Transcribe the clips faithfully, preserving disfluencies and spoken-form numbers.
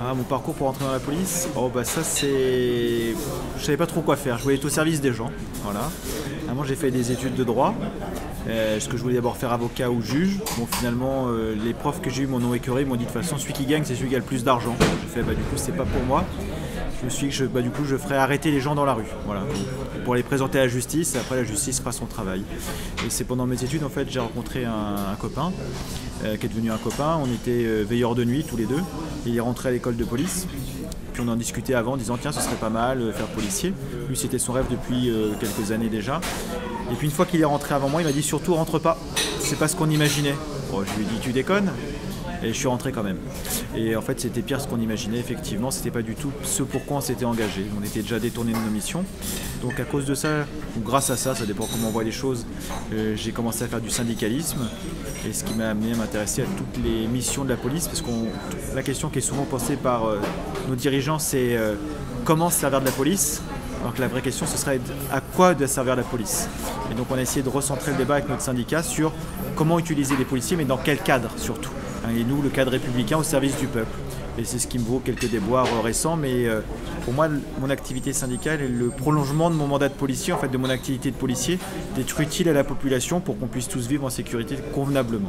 Ah, mon parcours pour entrer dans la police, oh bah ça c'est... Je savais pas trop quoi faire, je voulais être au service des gens, voilà. Avant j'ai fait des études de droit, euh, ce que je voulais d'abord faire avocat ou juge. Bon finalement euh, les profs que j'ai eu m'en ont écœuré, ils m'ont dit de toute façon celui qui gagne c'est celui qui a le plus d'argent. J'ai fait bah du coup c'est pas pour moi. Je me suis dit que je, bah, du coup je ferais arrêter les gens dans la rue, voilà, pour les présenter à la justice, et après la justice fera son travail. Et c'est pendant mes études en fait j'ai rencontré un, un copain, euh, qui est devenu un copain, on était euh, veilleurs de nuit tous les deux, et il est rentré à l'école de police, puis on en discutait avant en disant tiens ce serait pas mal euh, faire policier, lui c'était son rêve depuis euh, quelques années déjà, et puis une fois qu'il est rentré avant moi il m'a dit surtout rentre pas, c'est pas ce qu'on imaginait. Bon, je lui ai dit tu déconnes? Et je suis rentré quand même. Et en fait, c'était pire ce qu'on imaginait. Effectivement, c'était pas du tout ce pourquoi on s'était engagé. On était déjà détourné de nos missions. Donc à cause de ça, ou grâce à ça, ça dépend comment on voit les choses, euh, j'ai commencé à faire du syndicalisme. Et ce qui m'a amené à m'intéresser à toutes les missions de la police. Parce que la question qui est souvent posée par euh, nos dirigeants, c'est euh, comment se servir de la police? Alors que la vraie question, ce serait à quoi doit servir la police. Et donc on a essayé de recentrer le débat avec notre syndicat sur comment utiliser les policiers, mais dans quel cadre surtout. Et nous, le cadre républicain au service du peuple. Et c'est ce qui me vaut quelques déboires récents, mais pour moi, mon activité syndicale est le prolongement de mon mandat de policier, en fait de mon activité de policier, d'être utile à la population pour qu'on puisse tous vivre en sécurité convenablement.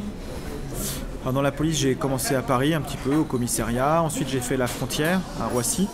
Alors dans la police, j'ai commencé à Paris un petit peu, au commissariat. Ensuite, j'ai fait la frontière à Roissy,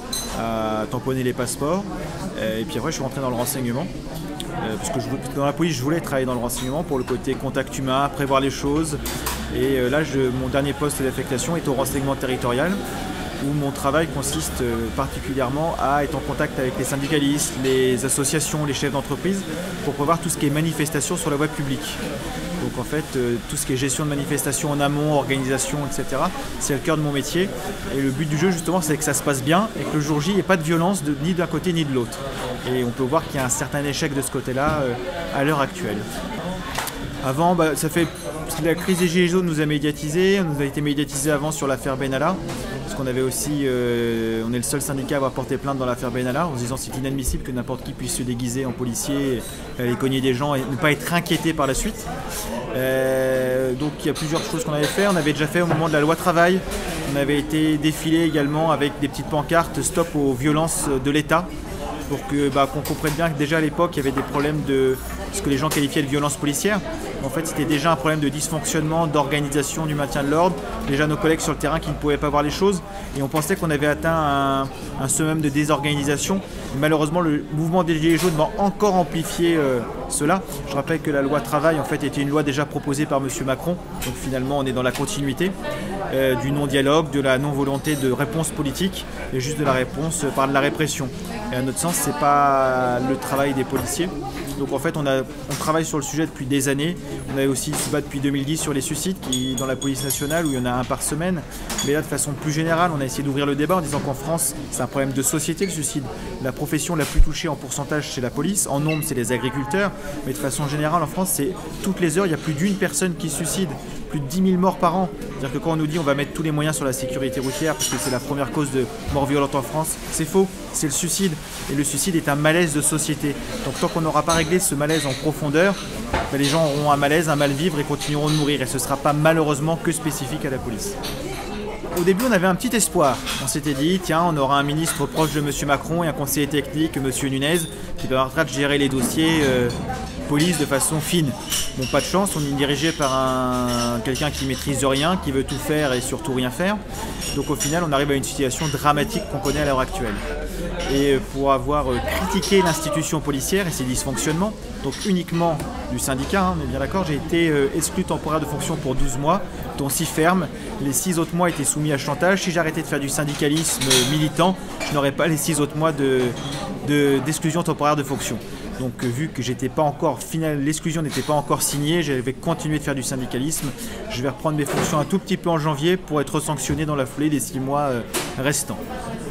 à tamponner les passeports. Et puis après, je suis rentré dans le renseignement. Parce que je, dans la police, je voulais travailler dans le renseignement pour le côté contact humain, prévoir les choses. Et là, je, mon dernier poste d'affectation est au renseignement territorial, où mon travail consiste particulièrement à être en contact avec les syndicalistes, les associations, les chefs d'entreprise, pour prévoir tout ce qui est manifestation sur la voie publique. Donc en fait, euh, tout ce qui est gestion de manifestations en amont, organisation, et cetera, c'est le cœur de mon métier. Et le but du jeu, justement, c'est que ça se passe bien et que le jour J, il n'y ait pas de violence de, ni d'un côté ni de l'autre. Et on peut voir qu'il y a un certain échec de ce côté-là euh, à l'heure actuelle. Avant, bah, ça fait... la crise des Gilets jaunes nous a médiatisés, on nous a été médiatisé avant sur l'affaire Benalla, parce qu'on avait aussi, euh, on est le seul syndicat à avoir porté plainte dans l'affaire Benalla, en se disant c'est inadmissible que n'importe qui puisse se déguiser en policier, aller cogner des gens et ne pas être inquiété par la suite. Euh, donc il y a plusieurs choses qu'on avait fait, on avait déjà fait au moment de la loi travail, on avait été défilé également avec des petites pancartes stop aux violences de l'État, pour que, bah, qu'on comprenne bien que déjà à l'époque il y avait des problèmes de ce que les gens qualifiaient de violence policière. En fait, c'était déjà un problème de dysfonctionnement, d'organisation du maintien de l'ordre. Déjà nos collègues sur le terrain qui ne pouvaient pas voir les choses. Et on pensait qu'on avait atteint un, un summum de désorganisation. Et malheureusement, le mouvement des Gilets jaunes va encore amplifier euh, cela. Je rappelle que la loi travail, en fait, était une loi déjà proposée par M. Macron. Donc finalement, on est dans la continuité euh, du non-dialogue, de la non-volonté de réponse politique et juste de la réponse par de la répression. Et à notre sens, ce n'est pas le travail des policiers. Donc en fait, on, a, on travaille sur le sujet depuis des années. On a aussi se bat depuis deux mille dix sur les suicides qui, dans la police nationale où il y en a un par semaine. Mais là, de façon plus générale, on a essayé d'ouvrir le débat en disant qu'en France, c'est un problème de société le suicide. La profession la plus touchée en pourcentage, c'est la police. En nombre, c'est les agriculteurs. Mais de façon générale, en France, c'est toutes les heures, il y a plus d'une personne qui se suicide. Plus de dix mille morts par an. C'est-à-dire que quand on nous dit on va mettre tous les moyens sur la sécurité routière parce que c'est la première cause de mort violente en France, c'est faux, c'est le suicide. Et le suicide est un malaise de société. Donc tant qu'on n'aura pas réglé ce malaise en profondeur, ben les gens auront un malaise, un mal-vivre et continueront de mourir. Et ce ne sera pas malheureusement que spécifique à la police. Au début, on avait un petit espoir. On s'était dit, tiens, on aura un ministre proche de M. Macron et un conseiller technique, M. Nunez, qui permettra de gérer les dossiers euh, police de façon fine. Bon, pas de chance, on est dirigé par un, quelqu'un qui maîtrise rien, qui veut tout faire et surtout rien faire. Donc au final, on arrive à une situation dramatique qu'on connaît à l'heure actuelle. Et pour avoir critiqué l'institution policière et ses dysfonctionnements, donc uniquement du syndicat, hein, on est bien d'accord, j'ai été euh, exclu temporaire de fonction pour douze mois, dont six fermes. Les six autres mois étaient soumis à chantage. Si j'arrêtais de faire du syndicalisme militant, je n'aurais pas les six autres mois de, de, d'exclusion temporaire de fonction. Donc euh, vu que j'étais pas encore final, l'exclusion n'était pas encore signée, j'avais continué de faire du syndicalisme. Je vais reprendre mes fonctions un tout petit peu en janvier pour être sanctionné dans la foulée des six mois euh, restants.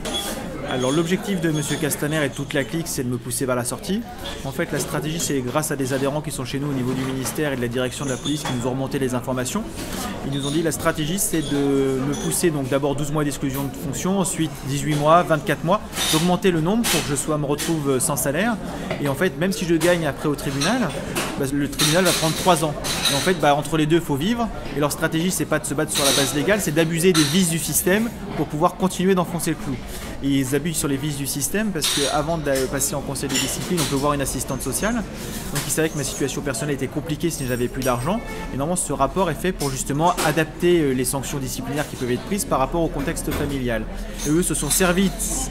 Alors l'objectif de M. Castaner et de toute la clique, c'est de me pousser vers la sortie. En fait, la stratégie, c'est grâce à des adhérents qui sont chez nous au niveau du ministère et de la direction de la police qui nous ont remonté les informations. Ils nous ont dit la stratégie, c'est de me pousser donc d'abord douze mois d'exclusion de fonction, ensuite dix-huit mois, vingt-quatre mois, d'augmenter le nombre pour que je sois, me retrouve sans salaire. Et en fait, même si je gagne après au tribunal, bah, le tribunal va prendre trois ans. Et en fait, bah, entre les deux, il faut vivre. Et leur stratégie, c'est pas de se battre sur la base légale, c'est d'abuser des vices du système pour pouvoir continuer d'enfoncer le clou. Et ils abusent sur les vices du système parce qu'avant de passer en conseil de discipline, on peut voir une assistante sociale. Donc ils savaient que ma situation personnelle était compliquée si j'avais plus d'argent. Et normalement, ce rapport est fait pour justement adapter les sanctions disciplinaires qui peuvent être prises par rapport au contexte familial. Et eux se sont servis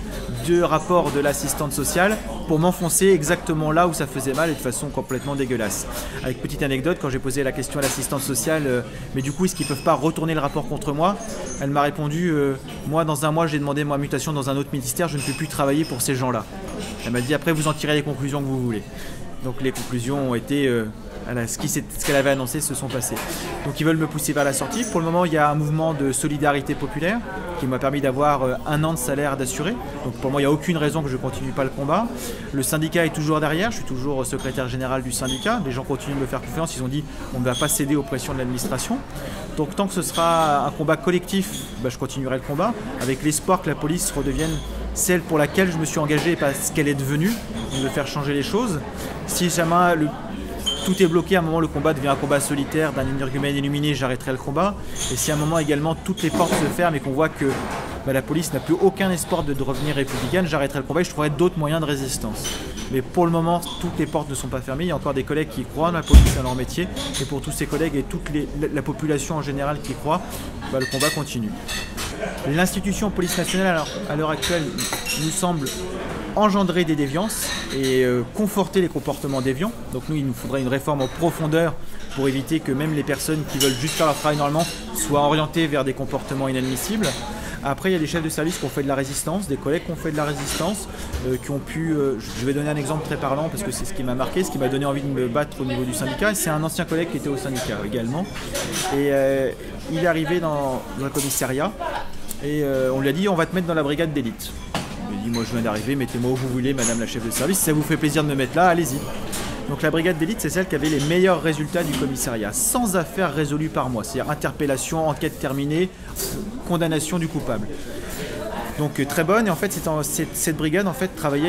de rapport de l'assistante sociale pour m'enfoncer exactement là où ça faisait mal et de façon complètement dégueulasse. Avec petite anecdote, quand j'ai posé la question à l'assistante sociale, euh, mais du coup, est-ce qu'ils ne peuvent pas retourner le rapport contre moi? Elle m'a répondu, euh, moi, dans un mois, j'ai demandé ma mutation dans un autre ministère, je ne peux plus travailler pour ces gens-là. Elle m'a dit, après, vous en tirez les conclusions que vous voulez. Donc les conclusions ont été... Euh, Voilà, ce qu'elle avait annoncé se sont passées. Donc ils veulent me pousser vers la sortie. Pour le moment, il y a un mouvement de solidarité populaire qui m'a permis d'avoir un an de salaire d'assuré. Donc pour moi, il n'y a aucune raison que je ne continue pas le combat. Le syndicat est toujours derrière. Je suis toujours secrétaire général du syndicat. Les gens continuent de me faire confiance. Ils ont dit on ne va pas céder aux pressions de l'administration. Donc tant que ce sera un combat collectif, bah, je continuerai le combat avec l'espoir que la police redevienne celle pour laquelle je me suis engagé et pas ce qu'elle est devenue, de faire changer les choses. Si jamais le tout est bloqué, à un moment le combat devient un combat solitaire d'un énergumène illuminé, j'arrêterai le combat. Et si à un moment également toutes les portes se ferment et qu'on voit que bah, la police n'a plus aucun espoir de, de revenir républicaine, j'arrêterai le combat et je trouverai d'autres moyens de résistance. Mais pour le moment, toutes les portes ne sont pas fermées, il y a encore des collègues qui croient dans la police et dans leur métier. Et pour tous ces collègues et toute les, la, la population en général qui croit, bah, le combat continue. L'institution police nationale à l'heure actuelle nous semble engendrer des déviances et euh, conforter les comportements déviants. Donc nous, il nous faudrait une réforme en profondeur pour éviter que même les personnes qui veulent juste faire leur travail normalement soient orientées vers des comportements inadmissibles. Après, il y a des chefs de service qui ont fait de la résistance, des collègues qui ont fait de la résistance, euh, qui ont pu... Euh, je vais donner un exemple très parlant parce que c'est ce qui m'a marqué, ce qui m'a donné envie de me battre au niveau du syndicat. C'est un ancien collègue qui était au syndicat également. Et euh, il est arrivé dans, dans un commissariat et euh, on lui a dit « on va te mettre dans la brigade d'élite ». Il m'a dit, moi je viens d'arriver, mettez-moi où vous voulez, madame la chef de service, si ça vous fait plaisir de me mettre là, allez-y. Donc la brigade d'élite, c'est celle qui avait les meilleurs résultats du commissariat, sans affaires résolues par mois, c'est-à-dire interpellation, enquête terminée, condamnation du coupable. Donc très bonne, et en fait en, cette, cette brigade en fait travaillait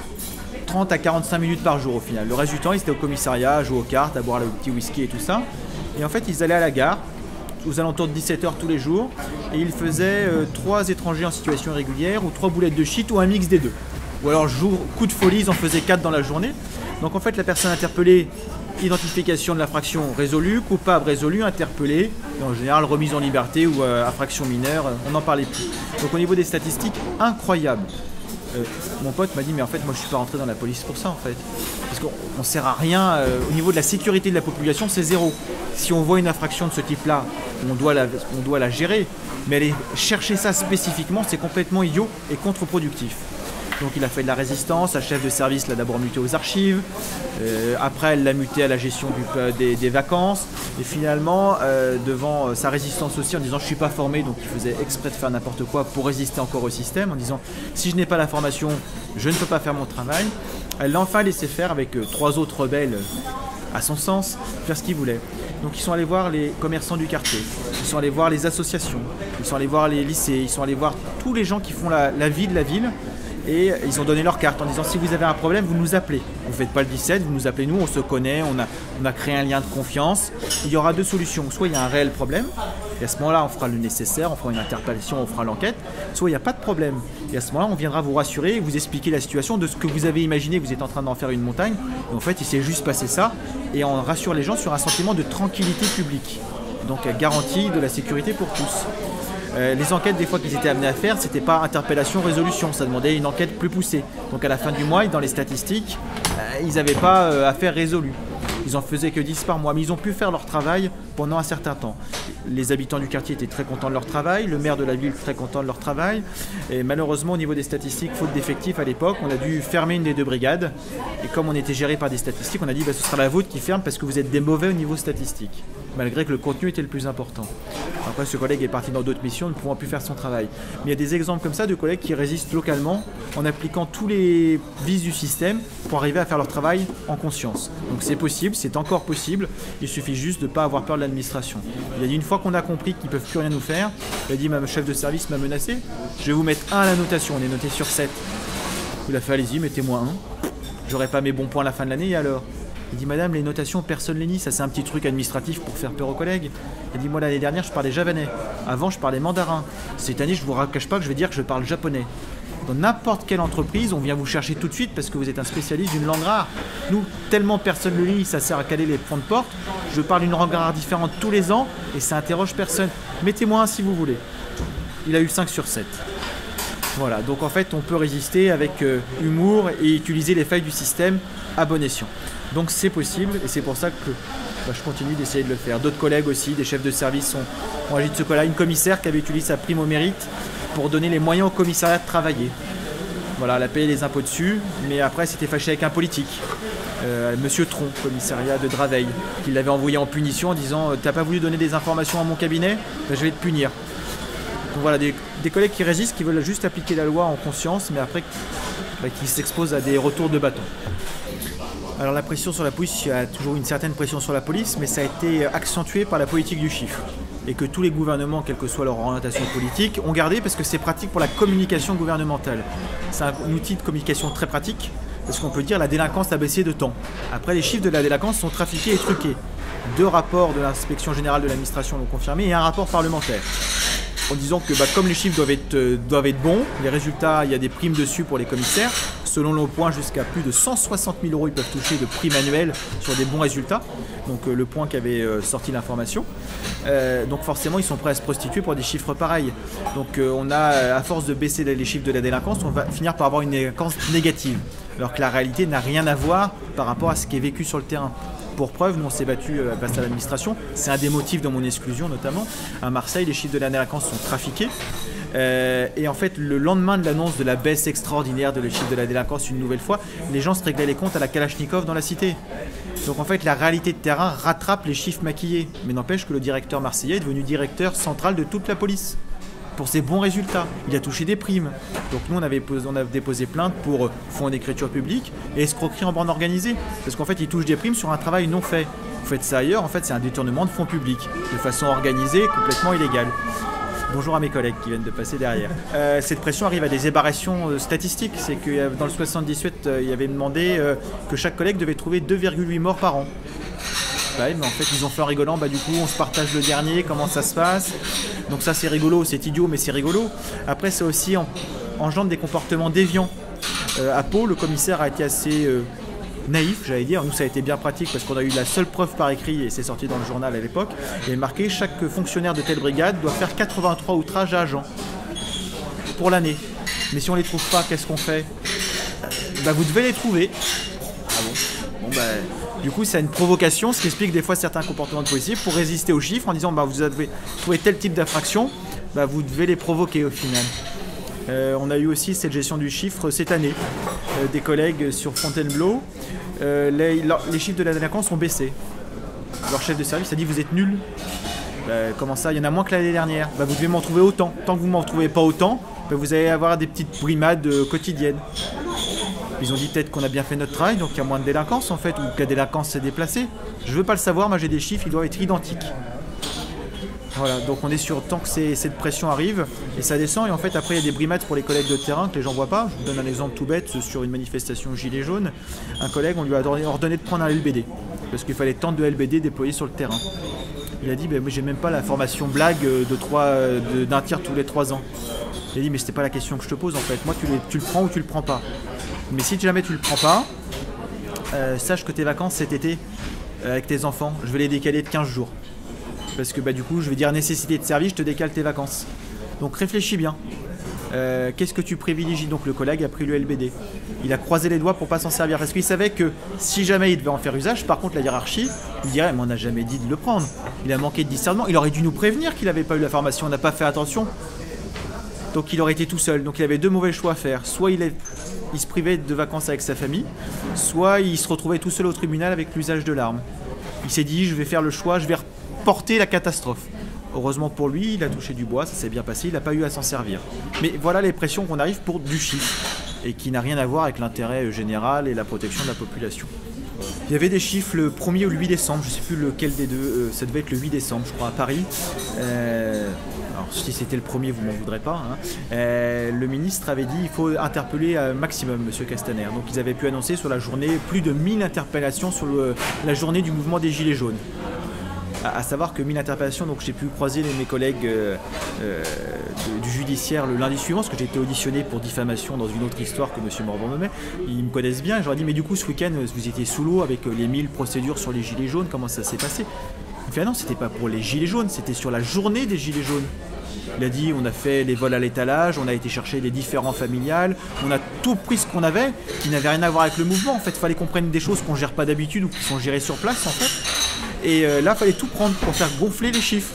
trente à quarante-cinq minutes par jour au final. Le reste du temps, ils étaient au commissariat, à jouer aux cartes, à boire le petit whisky et tout ça. Et en fait, ils allaient à la gare, aux alentours de dix-sept heures tous les jours, et il faisait euh, trois étrangers en situation irrégulière, ou trois boulettes de shit, ou un mix des deux. Ou alors, jour, coup de folie, ils en faisaient quatre dans la journée. Donc en fait, la personne interpellée, identification de l'infraction résolue, coupable résolu, interpellé, et en général remise en liberté ou euh, infraction mineure, on n'en parlait plus. Donc au niveau des statistiques, incroyable. Euh, mon pote m'a dit mais en fait moi je suis pas rentré dans la police pour ça en fait parce qu'on ne sert à rien euh, au niveau de la sécurité de la population, c'est zéro. Si on voit une infraction de ce type là on doit la, on doit la gérer, mais aller chercher ça spécifiquement c'est complètement idiot et contre-productif. Donc il a fait de la résistance, sa chef de service l'a d'abord muté aux archives, euh, après elle l'a muté à la gestion du, des, des vacances, et finalement euh, devant sa résistance aussi en disant je ne suis pas formé, donc il faisait exprès de faire n'importe quoi pour résister encore au système, en disant si je n'ai pas la formation, je ne peux pas faire mon travail. Elle l'a enfin laissé faire avec euh, trois autres rebelles, euh, à son sens, faire ce qu'il voulait. Donc ils sont allés voir les commerçants du quartier, ils sont allés voir les associations, ils sont allés voir les lycées, ils sont allés voir tous les gens qui font la, la vie de la ville. Et ils ont donné leur carte en disant si vous avez un problème, vous nous appelez. Vous ne faites pas le dix-sept, vous nous appelez nous, on se connaît, on a, on a créé un lien de confiance. Il y aura deux solutions. Soit il y a un réel problème, et à ce moment-là, on fera le nécessaire, on fera une interpellation, on fera l'enquête. Soit il n'y a pas de problème. Et à ce moment-là, on viendra vous rassurer et vous expliquer la situation de ce que vous avez imaginé. Vous êtes en train d'en faire une montagne. Et en fait, il s'est juste passé ça. Et on rassure les gens sur un sentiment de tranquillité publique. Donc garantie de la sécurité pour tous. Euh, les enquêtes des fois qu'ils étaient amenés à faire, c'était pas interpellation, résolution, ça demandait une enquête plus poussée. Donc à la fin du mois, dans les statistiques, euh, ils n'avaient pas euh, affaire résolue. Ils en faisaient que dix par mois, mais ils ont pu faire leur travail pendant un certain temps. Les habitants du quartier étaient très contents de leur travail, le maire de la ville très content de leur travail. Et malheureusement, au niveau des statistiques, faute d'effectifs à l'époque, on a dû fermer une des deux brigades. Et comme on était géré par des statistiques, on a dit bah, ce sera la vôtre qui ferme parce que vous êtes des mauvais au niveau statistique. Malgré que le contenu était le plus important. Après, ce collègue est parti dans d'autres missions, ne pouvant plus faire son travail. Mais il y a des exemples comme ça de collègues qui résistent localement en appliquant tous les vices du système pour arriver à faire leur travail en conscience. Donc c'est possible, c'est encore possible, il suffit juste de ne pas avoir peur de l'administration. Il a dit une fois qu'on a compris qu'ils ne peuvent plus rien nous faire, il a dit ma chef de service m'a menacé, je vais vous mettre un à la notation, on est noté sur sept. Il a fait allez-y, mettez-moi un. J'aurai pas mes bons points à la fin de l'année et alors Il dit madame, les notations, personne les nie, ça c'est un petit truc administratif pour faire peur aux collègues. Il dit moi l'année dernière je parlais javanais, avant je parlais mandarin. Cette année je vous cache pas que je vais dire que je parle japonais. Dans n'importe quelle entreprise, on vient vous chercher tout de suite parce que vous êtes un spécialiste d'une langue rare. Nous, tellement personne ne le lit, ça sert à caler les points de porte. Je parle une langue rare différente tous les ans et ça interroge personne. Mettez-moi un si vous voulez. Il a eu cinq sur sept. Voilà, donc en fait, on peut résister avec euh, humour et utiliser les failles du système à bon escient. Donc c'est possible et c'est pour ça que bah, je continue d'essayer de le faire. D'autres collègues aussi, des chefs de service ont, ont agi de ce cas-là. Une commissaire qui avait utilisé sa prime au mérite pour donner les moyens au commissariat de travailler. Voilà, elle a payé les impôts dessus, mais après c'était fâché avec un politique, euh, Monsieur Tron, commissariat de Draveil, qui l'avait envoyé en punition en disant « T'as pas voulu donner des informations à mon cabinet, ben, je vais te punir ». Donc voilà, des, des collègues qui résistent, qui veulent juste appliquer la loi en conscience, mais après ben, qui s'exposent à des retours de bâton. Alors la pression sur la police, il y a toujours une certaine pression sur la police, mais ça a été accentué par la politique du chiffre. Et que tous les gouvernements, quelle que soit leur orientation politique, ont gardé parce que c'est pratique pour la communication gouvernementale. C'est un outil de communication très pratique, parce qu'on peut dire la délinquance a baissé de temps. Après, les chiffres de la délinquance sont trafiqués et truqués. Deux rapports de l'inspection générale de l'administration l'ont confirmé et un rapport parlementaire. En disant que bah, comme les chiffres doivent être, euh, doivent être bons, les résultats, il y a des primes dessus pour les commissaires. Selon le point, jusqu'à plus de cent soixante mille euros, ils peuvent toucher de primes annuelles sur des bons résultats. Donc euh, le point qu'avait euh, sorti l'information. Euh, donc forcément, ils sont prêts à se prostituer pour des chiffres pareils. Donc euh, on a, à force de baisser les chiffres de la délinquance, on va finir par avoir une délinquance négative. Alors que la réalité n'a rien à voir par rapport à ce qui est vécu sur le terrain. Pour preuve, nous on s'est battu face à l'administration. C'est un des motifs de mon exclusion notamment. À Marseille, les chiffres de la délinquance sont trafiqués. Euh, et en fait, le lendemain de l'annonce de la baisse extraordinaire de les chiffres de la délinquance, une nouvelle fois, les gens se réglaient les comptes à la Kalachnikov dans la cité. Donc en fait, la réalité de terrain rattrape les chiffres maquillés. Mais n'empêche que le directeur marseillais est devenu directeur central de toute la police. Pour ses bons résultats. Il a touché des primes. Donc nous, on avait, posé, on a déposé plainte pour fonds d'écriture publique et escroquerie en bande organisée. Parce qu'en fait, il touche des primes sur un travail non fait. Vous faites ça ailleurs, en fait, c'est un détournement de fonds publics, de façon organisée, complètement illégale. Bonjour à mes collègues qui viennent de passer derrière. Euh, cette pression arrive à des ébarrations euh, statistiques. C'est que euh, dans le soixante-dix-huit, euh, il y avait demandé euh, que chaque collègue devait trouver deux virgule huit morts par an. Ouais, mais en fait ils ont fait en rigolant, bah du coup on se partage le dernier, comment ça se passe. Donc ça c'est rigolo, c'est idiot mais c'est rigolo. Après ça aussi en, engendre des comportements déviants. Euh, à Pau, le commissaire a été assez euh, naïf, j'allais dire. Nous ça a été bien pratique parce qu'on a eu la seule preuve par écrit et c'est sorti dans le journal à l'époque. Il est marqué chaque fonctionnaire de telle brigade doit faire quatre-vingt-trois outrages à agents pour l'année. Mais si on les trouve pas, qu'est-ce qu'on fait? Bah vous devez les trouver. Ah bon? Bon bah... Du coup, c'est une provocation, ce qui explique des fois certains comportements de policiers pour résister aux chiffres en disant bah, vous avez trouvé tel type d'infraction, bah, vous devez les provoquer au final. Euh, on a eu aussi cette gestion du chiffre cette année. Euh, des collègues sur Fontainebleau, euh, les, les chiffres de la délinquance ont baissé. Leur chef de service a dit vous êtes nuls. Bah, comment ça? Il y en a moins que l'année dernière. Bah, vous devez m'en trouver autant. Tant que vous ne m'en trouvez pas autant, bah, vous allez avoir des petites brimades euh, quotidiennes. Ils ont dit peut-être qu'on a bien fait notre travail, donc il y a moins de délinquance en fait, ou que la délinquance s'est déplacée. Je ne veux pas le savoir, moi j'ai des chiffres, ils doivent être identiques. Voilà, donc on est sur tant que ces, cette pression arrive, et ça descend, et en fait après il y a des brimades pour les collègues de terrain que les gens ne voient pas. Je vous donne un exemple tout bête, sur une manifestation gilet jaune, un collègue, on lui a ordonné de prendre un L B D, parce qu'il fallait tant de L B D déployés sur le terrain. Il a dit, ben, moi j'ai même pas la formation blague de trois, de, d'un tir tous les trois ans. Il a dit, mais c'était pas la question que je te pose en fait, moi tu, les, tu le prends ou tu le prends pas. Mais si jamais tu le prends pas, euh, sache que tes vacances cet été euh, avec tes enfants, je vais les décaler de quinze jours. Parce que bah, du coup, je vais dire nécessité de service, je te décale tes vacances. Donc réfléchis bien. Euh, Qu'est-ce que tu privilégies? Donc le collègue a pris le L B D. Il a croisé les doigts pour pas s'en servir. Parce qu'il savait que si jamais il devait en faire usage, par contre la hiérarchie, il dirait mais on n'a jamais dit de le prendre. Il a manqué de discernement. Il aurait dû nous prévenir qu'il n'avait pas eu la formation, on n'a pas fait attention. Donc il aurait été tout seul. Donc il avait deux mauvais choix à faire. Soit il est... il se privait de vacances avec sa famille, soit il se retrouvait tout seul au tribunal avec l'usage de l'arme. Il s'est dit, je vais faire le choix, je vais reporter la catastrophe. Heureusement pour lui, il a touché du bois, ça s'est bien passé, il n'a pas eu à s'en servir. Mais voilà les pressions qu'on arrive pour du chiffre, et qui n'a rien à voir avec l'intérêt général et la protection de la population. Il y avait des chiffres le premier ou le huit décembre, je ne sais plus lequel des deux, euh, ça devait être le huit décembre, je crois, à Paris. Euh, alors si c'était le premier, vous m'en voudrez pas. Hein. Euh, le ministre avait dit qu'il faut interpeller un maximum M. Castaner. Donc ils avaient pu annoncer sur la journée plus de mille interpellations sur le, la journée du mouvement des Gilets jaunes. À, à savoir que mille interpellations, donc j'ai pu croiser les, mes collègues euh, euh, de, du judiciaire le lundi suivant, parce que j'ai été auditionné pour diffamation dans une autre histoire que M. Morvan me met. Ils me connaissent bien, j'aurais dit mais du coup ce week-end vous étiez sous l'eau avec les mille procédures sur les Gilets jaunes, comment ça s'est passé? Il fait ah non, c'était pas pour les Gilets jaunes, c'était sur la journée des Gilets jaunes. Il a dit on a fait les vols à l'étalage, on a été chercher des différends familiales, on a tout pris ce qu'on avait, qui n'avait rien à voir avec le mouvement. En fait, il fallait qu'on prenne des choses qu'on gère pas d'habitude ou qui sont gérées sur place en fait. Et euh, là, il fallait tout prendre pour faire gonfler les chiffres.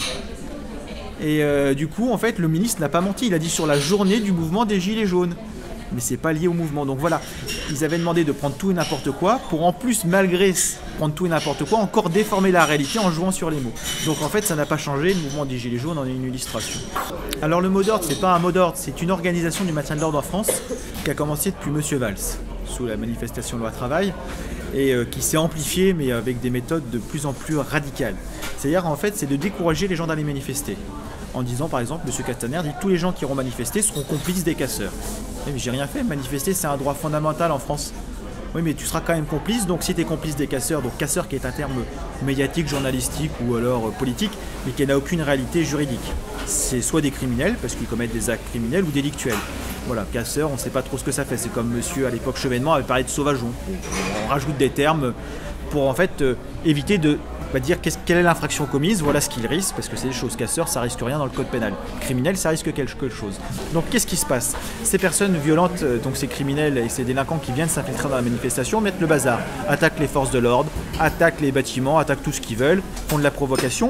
Et euh, du coup, en fait, le ministre n'a pas menti. Il a dit sur la journée du mouvement des Gilets jaunes. Mais c'est pas lié au mouvement. Donc voilà, ils avaient demandé de prendre tout et n'importe quoi pour en plus, malgré prendre tout et n'importe quoi, encore déformer la réalité en jouant sur les mots. Donc en fait, ça n'a pas changé. Le mouvement des Gilets jaunes en est une illustration. Alors le mot d'ordre, c'est pas un mot d'ordre, c'est une organisation du maintien de l'ordre en France qui a commencé depuis Monsieur Valls, sous la manifestation loi travail, et euh, qui s'est amplifiée, mais avec des méthodes de plus en plus radicales. C'est-à-dire, en fait, c'est de décourager les gens d'aller manifester. En disant, par exemple, M. Castaner dit tous les gens qui auront manifesté seront complices des casseurs. Oui, mais j'ai rien fait, manifester, c'est un droit fondamental en France. Oui, mais tu seras quand même complice, donc si tu es complice des casseurs, donc casseur qui est un terme médiatique, journalistique ou alors euh, politique, mais qui n'a aucune réalité juridique. C'est soit des criminels, parce qu'ils commettent des actes criminels, ou délictuels. Voilà, casseur, on ne sait pas trop ce que ça fait. C'est comme monsieur, à l'époque, Chevènement avait parlé de sauvageon. On rajoute des termes pour en fait euh, éviter de bah, dire quelle est l'infraction commise, voilà ce qu'il risque, parce que c'est des choses. Casseurs, ça risque rien dans le code pénal. Criminel, ça risque quelque chose. Donc qu'est-ce qui se passe? Ces personnes violentes, euh, donc ces criminels et ces délinquants qui viennent s'infiltrer dans la manifestation, mettent le bazar, attaquent les forces de l'ordre, attaquent les bâtiments, attaquent tout ce qu'ils veulent, font de la provocation.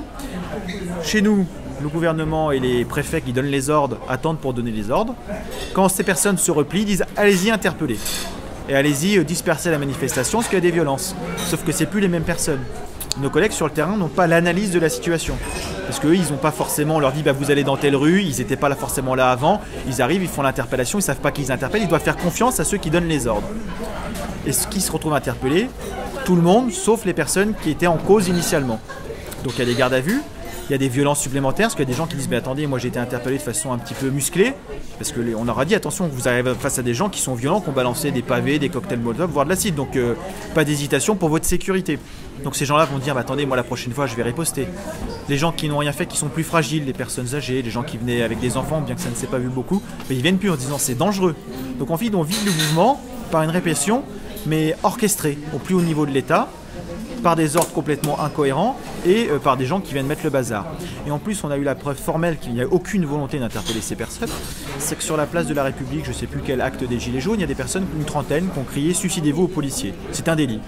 Chez nous, le gouvernement et les préfets qui donnent les ordres attendent pour donner les ordres. Quand ces personnes se replient, disent allez-y interpeller. Et allez-y disperser la manifestation parce qu'il y a des violences. Sauf que c'est plus les mêmes personnes. Nos collègues sur le terrain n'ont pas l'analyse de la situation. Parce qu'eux, ils n'ont pas forcément, on leur dit bah, vous allez dans telle rue, ils n'étaient pas là forcément là avant, ils arrivent, ils font l'interpellation, ils ne savent pas qui ils interpellent, ils doivent faire confiance à ceux qui donnent les ordres. Et ce qui se retrouve interpellé, tout le monde, sauf les personnes qui étaient en cause initialement. Donc il y a des gardes à vue. Il y a des violences supplémentaires, parce qu'il y a des gens qui disent mais attendez, moi j'ai été interpellé de façon un petit peu musclée, parce qu'on leur a dit attention, vous arrivez face à des gens qui sont violents, qui ont balancé des pavés, des cocktails Molotov, voire de l'acide, donc euh, pas d'hésitation pour votre sécurité. Donc ces gens-là vont dire bah, attendez, moi la prochaine fois je vais riposter. Les gens qui n'ont rien fait, qui sont plus fragiles, les personnes âgées, les gens qui venaient avec des enfants, bien que ça ne s'est pas vu beaucoup, mais ils viennent plus en disant c'est dangereux. Donc en fait on vide le mouvement par une répression, mais orchestrée au plus haut niveau de l'État, par des ordres complètement incohérents et euh, par des gens qui viennent mettre le bazar. Et en plus, on a eu la preuve formelle qu'il n'y a aucune volonté d'interpeller ces personnes. C'est que sur la place de la République, je ne sais plus quel acte des Gilets jaunes, il y a des personnes, une trentaine, qui ont crié « Suicidez-vous aux policiers ». C'est un délit.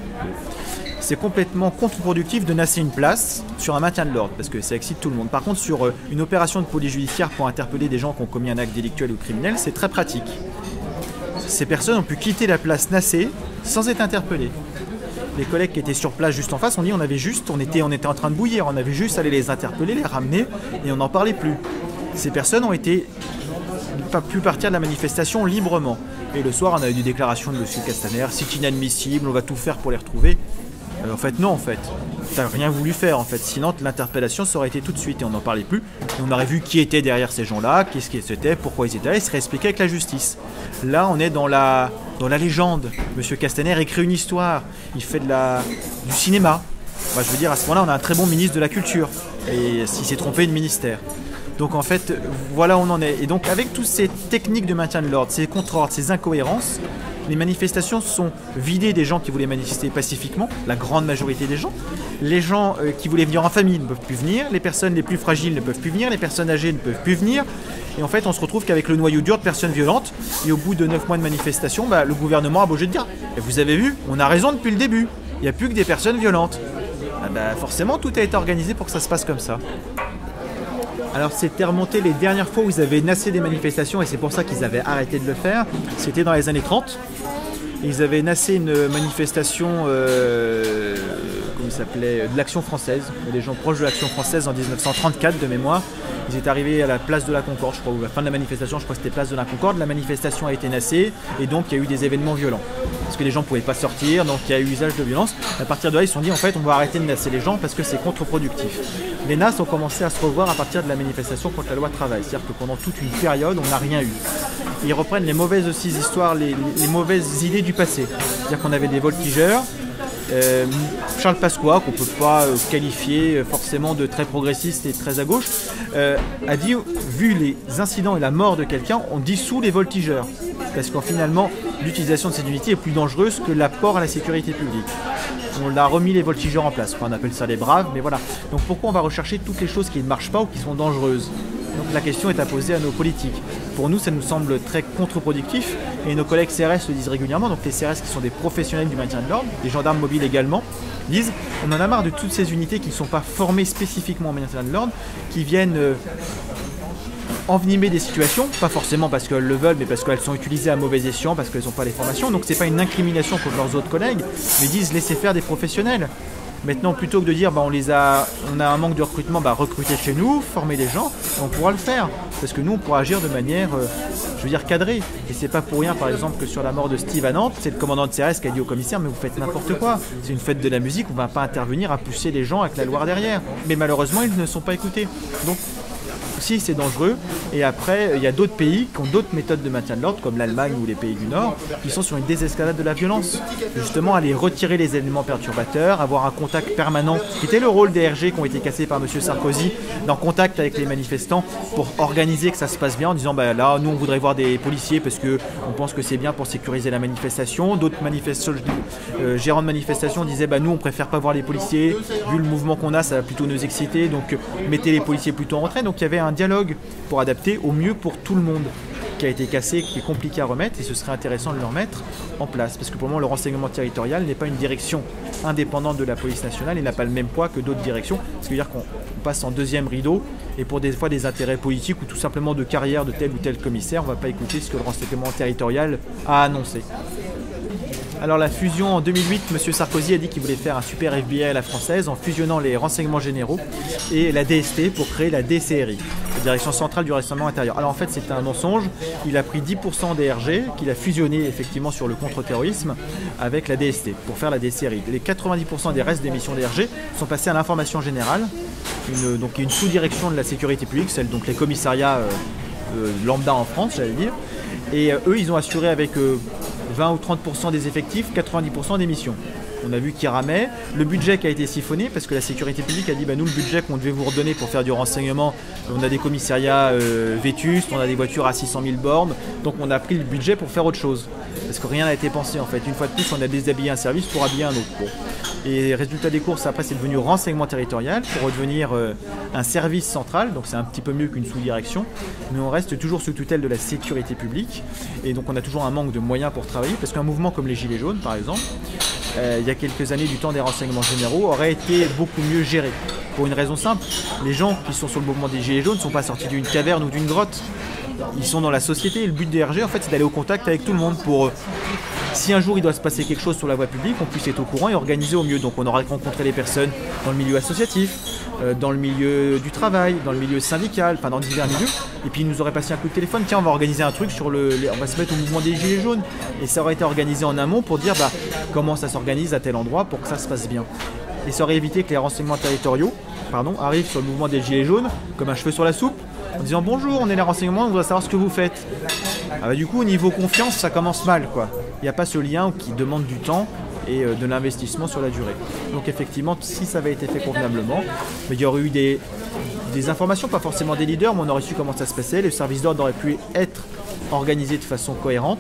C'est complètement contre-productif de nasser une place sur un maintien de l'ordre, parce que ça excite tout le monde. Par contre, sur euh, une opération de police judiciaire pour interpeller des gens qui ont commis un acte délictuel ou criminel, c'est très pratique. Ces personnes ont pu quitter la place nassée sans être interpellées. Les collègues qui étaient sur place juste en face, on dit on avait juste, on était, on était en train de bouillir, on avait juste à aller les interpeller, les ramener et on n'en parlait plus. Ces personnes ont été pas pu partir de la manifestation librement. Et le soir, on a eu des déclarations de M. Castaner, c'est inadmissible, on va tout faire pour les retrouver. Euh, en fait, non, en fait. T'as rien voulu faire, en fait. Sinon, l'interpellation, ça aurait été tout de suite et on n'en parlait plus. Et on aurait vu qui était derrière ces gens-là, qu'est-ce qu'ils étaient, pourquoi ils étaient là, et serait expliqué avec la justice. Là, on est dans la, dans la légende. M. Castaner écrit une histoire. Il fait de la, du cinéma. Enfin, je veux dire, à ce moment-là, on a un très bon ministre de la Culture. Et s'il s'est trompé de ministère. Donc, en fait, voilà où on en est. Et donc, avec toutes ces techniques de maintien de l'ordre, ces contre-ordres, ces incohérences, les manifestations sont vidées des gens qui voulaient manifester pacifiquement, la grande majorité des gens. Les gens euh, qui voulaient venir en famille ne peuvent plus venir, les personnes les plus fragiles ne peuvent plus venir, les personnes âgées ne peuvent plus venir. Et en fait, on se retrouve qu'avec le noyau dur de personnes violentes. Et au bout de neuf mois de manifestation, bah, le gouvernement a beau de dire « Vous avez vu, on a raison depuis le début, il n'y a plus que des personnes violentes. Ah bah, » Forcément, tout a été organisé pour que ça se passe comme ça. Alors c'était remonté les dernières fois où ils avaient nassé des manifestations et c'est pour ça qu'ils avaient arrêté de le faire. C'était dans les années trente. Ils avaient nassé une manifestation, euh, il s'appelait de l'Action française, des gens proches de l'Action française en mille neuf cent trente-quatre de mémoire. Ils étaient arrivés à la place de la Concorde, je crois, ou à la fin de la manifestation, je crois que c'était place de la Concorde. La manifestation a été nassée et donc il y a eu des événements violents. Parce que les gens ne pouvaient pas sortir, donc il y a eu usage de violence. À partir de là, ils se sont dit, en fait, on va arrêter de nasser les gens parce que c'est contre-productif. Les N A S ont commencé à se revoir à partir de la manifestation contre la loi travail. C'est-à-dire que pendant toute une période, on n'a rien eu. Et ils reprennent les mauvaises aussi histoires, les, les mauvaises idées du passé. C'est-à-dire qu'on avait des voltigeurs. Euh, Charles Pasqua, qu'on ne peut pas euh, qualifier forcément de très progressiste et très à gauche, euh, a dit, vu les incidents et la mort de quelqu'un, on dissout les voltigeurs. Parce qu'en finalement, l'utilisation de cette unité est plus dangereuse que l'apport à la sécurité publique. On a remis les voltigeurs en place. Enfin, on appelle ça les braves, mais voilà. Donc pourquoi on va rechercher toutes les choses qui ne marchent pas ou qui sont dangereuses? Donc la question est à poser à nos politiques. Pour nous, ça nous semble très contre-productif et nos collègues C R S le disent régulièrement. Donc les C R S qui sont des professionnels du maintien de l'ordre, des gendarmes mobiles également, disent on en a marre de toutes ces unités qui ne sont pas formées spécifiquement au maintien de l'ordre, qui viennent euh, envenimer des situations, pas forcément parce qu'elles le veulent, mais parce qu'elles sont utilisées à mauvais escient, parce qu'elles n'ont pas les formations. Donc c'est pas une incrimination contre leurs autres collègues, mais disent laissez faire des professionnels. Maintenant, plutôt que de dire bah, on, les a, on a un manque de recrutement, bah, recrutez chez nous, formez les gens, on pourra le faire. Parce que nous, on pourra agir de manière, euh, je veux dire, cadrée. Et c'est pas pour rien, par exemple, que sur la mort de Steve à Nantes, c'est le commandant de C R S qui a dit au commissaire mais vous faites n'importe quoi. C'est une fête de la musique, on ne va pas intervenir à pousser les gens avec la Loire derrière. Mais malheureusement, ils ne sont pas écoutés. Donc, si c'est dangereux, et après il y a d'autres pays qui ont d'autres méthodes de maintien de l'ordre, comme l'Allemagne ou les pays du Nord, qui sont sur une désescalade de la violence. Justement, aller retirer les éléments perturbateurs, avoir un contact permanent, qui était le rôle des R G qui ont été cassés par M. Sarkozy, dans contact avec les manifestants, pour organiser que ça se passe bien, en disant bah, là, nous on voudrait voir des policiers parce qu'on pense que c'est bien pour sécuriser la manifestation. D'autres euh, gérants de manifestation disaient bah, nous on préfère pas voir les policiers, vu le mouvement qu'on a, ça va plutôt nous exciter, donc mettez les policiers plutôt en retrait. Donc il y avait un dialogue pour adapter au mieux pour tout le monde, qui a été cassé, qui est compliqué à remettre, et ce serait intéressant de le remettre en place, parce que pour le moment le renseignement territorial n'est pas une direction indépendante de la police nationale et n'a pas le même poids que d'autres directions, ce qui veut dire qu'on passe en deuxième rideau, et pour des fois des intérêts politiques ou tout simplement de carrière de tel ou tel commissaire, on ne va pas écouter ce que le renseignement territorial a annoncé. Alors la fusion en deux mille huit, M. Sarkozy a dit qu'il voulait faire un super F B I à la française en fusionnant les renseignements généraux et la D S T pour créer la D C R I, la Direction Centrale du Renseignement Intérieur. Alors en fait c'est un mensonge, il a pris dix pour cent des R G qu'il a fusionné effectivement sur le contre-terrorisme avec la D S T pour faire la D C R I. Les quatre-vingt-dix pour cent des restes des missions des R G sont passés à l'information générale, une, donc une sous-direction de la sécurité publique, celle donc les commissariats euh, euh, lambda en France j'allais dire, et euh, eux ils ont assuré avec euh, vingt ou trente pour cent des effectifs, quatre-vingt-dix pour cent des missions. On a vu qu'il ramait, le budget qui a été siphonné parce que la sécurité publique a dit bah, nous le budget qu'on devait vous redonner pour faire du renseignement, on a des commissariats euh, vétustes, on a des voitures à six cent mille bornes, donc on a pris le budget pour faire autre chose. Parce que rien n'a été pensé en fait. Une fois de plus, on a déshabillé un service pour habiller un autre. Bon. Et résultat des courses, après c'est devenu renseignement territorial pour redevenir euh, un service central, donc c'est un petit peu mieux qu'une sous-direction, mais on reste toujours sous tutelle de la sécurité publique, et donc on a toujours un manque de moyens pour travailler, parce qu'un mouvement comme les Gilets jaunes par exemple, euh, il y a quelques années du temps des renseignements généraux, aurait été beaucoup mieux géré. Pour une raison simple, les gens qui sont sur le mouvement des Gilets jaunes ne sont pas sortis d'une caverne ou d'une grotte. Ils sont dans la société et le but des R G en fait c'est d'aller au contact avec tout le monde pour, euh, si un jour il doit se passer quelque chose sur la voie publique, on puisse être au courant et organiser au mieux. Donc on aura rencontré les personnes dans le milieu associatif, euh, dans le milieu du travail, dans le milieu syndical, enfin dans divers milieux, et puis ils nous auraient passé un coup de téléphone, tiens on va organiser un truc sur le, les, on va se mettre au mouvement des Gilets jaunes, et ça aurait été organisé en amont pour dire bah, comment ça s'organise à tel endroit pour que ça se passe bien. Et ça aurait évité que les renseignements territoriaux pardon, arrivent sur le mouvement des Gilets jaunes comme un cheveu sur la soupe, en disant bonjour, on est les renseignements, on doit savoir ce que vous faites. Ah bah, du coup, au niveau confiance, ça commence mal, quoi. Il n'y a pas ce lien qui demande du temps et euh, de l'investissement sur la durée. Donc effectivement, si ça avait été fait convenablement, il y aurait eu des, des informations, pas forcément des leaders, mais on aurait su comment ça se passait. Le service d'ordre aurait pu être organisé de façon cohérente,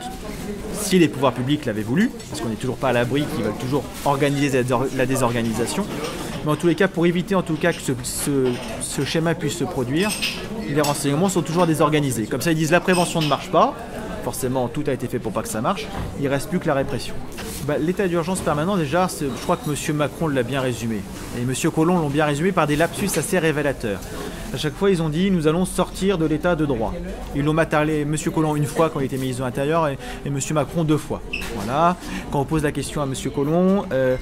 si les pouvoirs publics l'avaient voulu, parce qu'on n'est toujours pas à l'abri, qu'ils veulent toujours organiser la désorganisation. Mais en tous les cas, pour éviter en tout cas que ce, ce, ce schéma puisse se produire, les renseignements sont toujours désorganisés. Comme ça, ils disent la prévention ne marche pas. Forcément, tout a été fait pour pas que ça marche. Il ne reste plus que la répression. Bah, l'état d'urgence permanent, déjà, je crois que M. Macron l'a bien résumé. Et M. Collomb l'ont bien résumé par des lapsus assez révélateurs. À chaque fois, ils ont dit « nous allons sortir de l'état de droit ». Ils l'ont matalé, M. Collomb une fois quand il était ministre de l'Intérieur et, et M. Macron deux fois. Voilà. Quand on pose la question à M. Collomb, euh,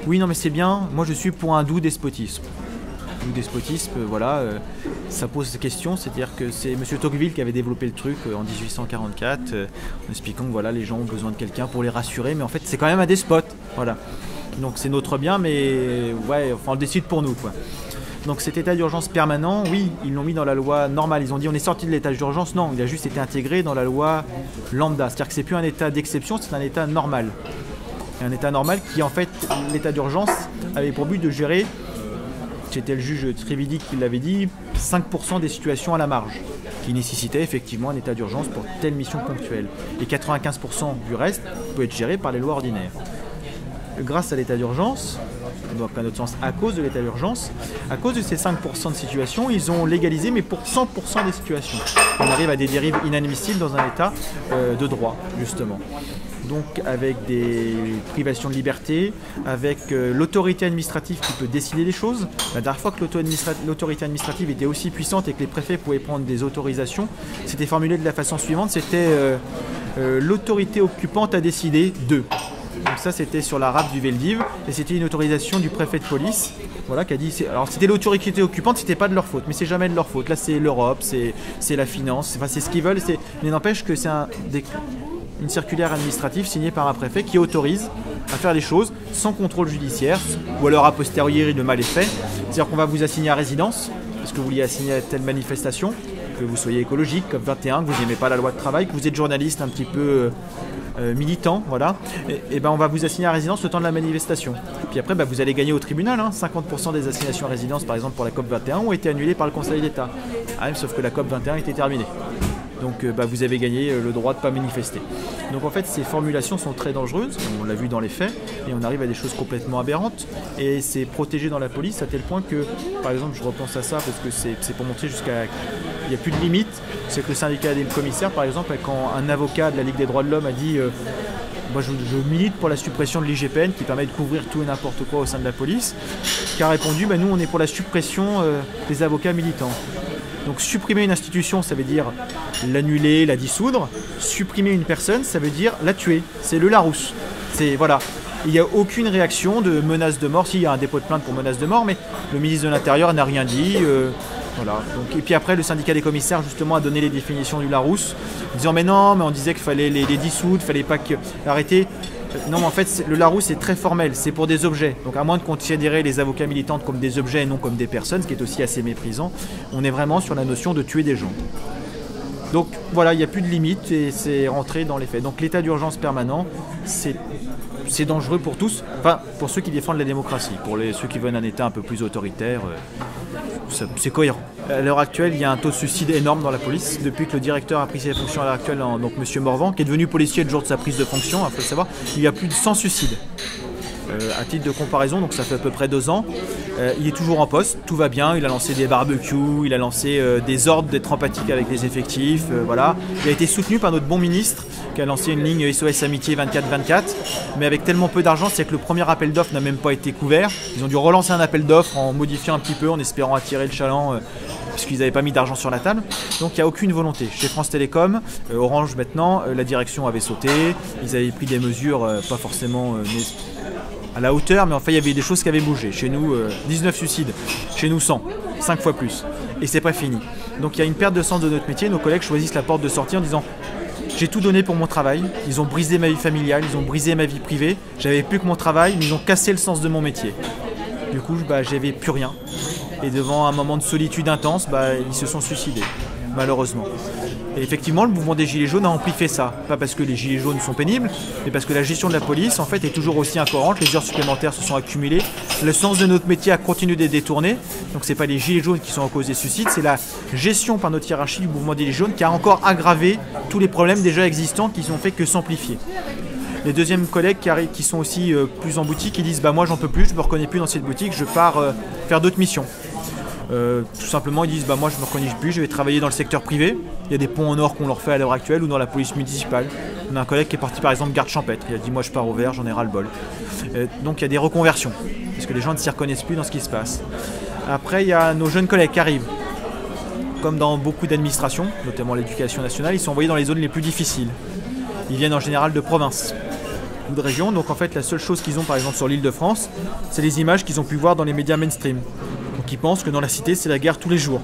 Oui, non, mais c'est bien. Moi, je suis pour un doux despotisme. Doux despotisme, euh, voilà, euh, ça pose des questions. C'est-à-dire que c'est M. Tocqueville qui avait développé le truc euh, en dix-huit cent quarante-quatre, euh, en expliquant que voilà, les gens ont besoin de quelqu'un pour les rassurer, mais en fait, c'est quand même un despote. Voilà. Donc, c'est notre bien, mais ouais, enfin, on le décide pour nous, quoi. Donc cet état d'urgence permanent, oui, ils l'ont mis dans la loi normale. Ils ont dit on est sorti de l'état d'urgence. Non, il a juste été intégré dans la loi lambda. C'est-à-dire que c'est plus un état d'exception, c'est un état normal. Et un état normal qui, en fait, l'état d'urgence avait pour but de gérer, c'était le juge Trévidic qui l'avait dit, cinq pour cent des situations à la marge, qui nécessitaient effectivement un état d'urgence pour telle mission ponctuelle. Et quatre-vingt-quinze pour cent du reste peut être géré par les lois ordinaires. Grâce à l'état d'urgence, donc à notre sens à cause de l'état d'urgence, à cause de ces cinq pour cent de situations, ils ont légalisé, mais pour cent pour cent des situations. On arrive à des dérives inadmissibles dans un état euh, de droit, justement. Donc avec des privations de liberté, avec euh, l'autorité administrative qui peut décider des choses. La dernière fois que l'autorité administrative était aussi puissante et que les préfets pouvaient prendre des autorisations, c'était formulé de la façon suivante, c'était euh, euh, l'autorité occupante a décidé de... Donc ça c'était sur la rade du Veldiv et c'était une autorisation du préfet de police, voilà, qui a dit, alors c'était l'autorité occupante, c'était pas de leur faute, mais c'est jamais de leur faute. Là c'est l'Europe, c'est c'est la finance, enfin c'est ce qu'ils veulent, mais n'empêche que c'est un, des, une circulaire administrative signée par un préfet qui autorise à faire des choses sans contrôle judiciaire, ou alors a posteriori le mal est fait, c'est-à-dire qu'on va vous assigner à résidence parce que vous vouliez assigner à telle manifestation, que vous soyez écologique, COP vingt et un, que vous n'aimez pas la loi de travail, que vous êtes journaliste un petit peu euh, militant, voilà, et, et ben on va vous assigner à résidence le temps de la manifestation. Puis après, ben vous allez gagner au tribunal, hein. cinquante pour cent des assignations à résidence, par exemple pour la COP vingt et un, ont été annulées par le Conseil d'État. Ah, sauf que la COP vingt et un était terminée. Donc euh, bah, vous avez gagné euh, le droit de ne pas manifester. Donc en fait ces formulations sont très dangereuses, on l'a vu dans les faits, et on arrive à des choses complètement aberrantes, et c'est protégé dans la police à tel point que, par exemple je repense à ça parce que c'est pour montrer jusqu'à... Il n'y a plus de limite, c'est que le syndicat des commissaires par exemple, quand un avocat de la Ligue des droits de l'homme a dit euh, moi je, je milite pour la suppression de l'I G P N qui permet de couvrir tout et n'importe quoi au sein de la police, qui a répondu bah, nous on est pour la suppression euh, des avocats militants. Donc supprimer une institution, ça veut dire l'annuler, la dissoudre. Supprimer une personne, ça veut dire la tuer. C'est le Larousse. C'est voilà. Il n'y a aucune réaction de menace de mort. Si, il y a un dépôt de plainte pour menace de mort, mais le ministre de l'Intérieur n'a rien dit. Euh, voilà. Donc, et puis après, le syndicat des commissaires justement a donné les définitions du Larousse, en disant mais non, mais on disait qu'il fallait les, les dissoudre, il fallait pas que arrêter. Non, mais en fait, le Larousse est très formel, c'est pour des objets. Donc, à moins de considérer les avocats militants comme des objets et non comme des personnes, ce qui est aussi assez méprisant, on est vraiment sur la notion de tuer des gens. Donc, voilà, il n'y a plus de limite et c'est rentré dans les faits. Donc, l'état d'urgence permanent, c'est dangereux pour tous, enfin, pour ceux qui défendent la démocratie. Pour les, ceux qui veulent un état un peu plus autoritaire, euh, c'est cohérent. À l'heure actuelle, il y a un taux de suicide énorme dans la police. Depuis que le directeur a pris ses fonctions à l'heure actuelle, donc M. Morvan, qui est devenu policier le jour de sa prise de fonction, il faut le savoir, il y a plus de cent suicides. Euh, à titre de comparaison, donc ça fait à peu près deux ans, euh, il est toujours en poste, tout va bien, il a lancé des barbecues, il a lancé euh, des ordres d'être empathique avec les effectifs, euh, voilà. Il a été soutenu par notre bon ministre, qui a lancé une ligne S O S Amitié vingt-quatre vingt-quatre, mais avec tellement peu d'argent, c'est que le premier appel d'offres n'a même pas été couvert. Ils ont dû relancer un appel d'offres en modifiant un petit peu, en espérant attirer le chaland, euh, puisqu'ils n'avaient pas mis d'argent sur la table. Donc il n'y a aucune volonté. Chez France Télécom, euh, Orange maintenant, euh, la direction avait sauté, ils avaient pris des mesures euh, pas forcément euh, à la hauteur, mais enfin il y avait des choses qui avaient bougé. Chez nous, euh, dix-neuf suicides, chez nous cent, cinq fois plus. Et c'est pas fini. Donc il y a une perte de sens de notre métier, nos collègues choisissent la porte de sortie en disant j'ai tout donné pour mon travail, ils ont brisé ma vie familiale, ils ont brisé ma vie privée, j'avais plus que mon travail, mais ils ont cassé le sens de mon métier. Du coup, bah, j'avais plus rien. Et devant un moment de solitude intense, bah, ils se sont suicidés, malheureusement. Et effectivement, le mouvement des Gilets jaunes a amplifié ça. Pas parce que les Gilets jaunes sont pénibles, mais parce que la gestion de la police, en fait, est toujours aussi incohérente. Les heures supplémentaires se sont accumulées. Le sens de notre métier a continué d'être détourné. Donc, c'est pas les Gilets jaunes qui sont en cause des suicides, c'est la gestion par notre hiérarchie du mouvement des Gilets jaunes qui a encore aggravé tous les problèmes déjà existants qui n'ont fait que s'amplifier. Les deuxièmes collègues qui, arrivent, qui sont aussi euh, plus en boutique, ils disent bah moi j'en peux plus, je me reconnais plus dans cette boutique, je pars euh, faire d'autres missions. Euh, tout simplement ils disent bah moi je me reconnais plus, je vais travailler dans le secteur privé. Il y a des ponts en or qu'on leur fait à l'heure actuelle ou dans la police municipale. On a un collègue qui est parti par exemple garde champêtre, il a dit moi je pars au vert, j'en ai ras le bol. Euh, donc il y a des reconversions, parce que les gens ne s'y reconnaissent plus dans ce qui se passe. Après il y a nos jeunes collègues qui arrivent. Comme dans beaucoup d'administrations, notamment l'éducation nationale, ils sont envoyés dans les zones les plus difficiles. Ils viennent en général de province. beaucoup de régions. Donc en fait, la seule chose qu'ils ont par exemple sur l'île de France, c'est les images qu'ils ont pu voir dans les médias mainstream. Donc ils pensent que dans la cité, c'est la guerre tous les jours.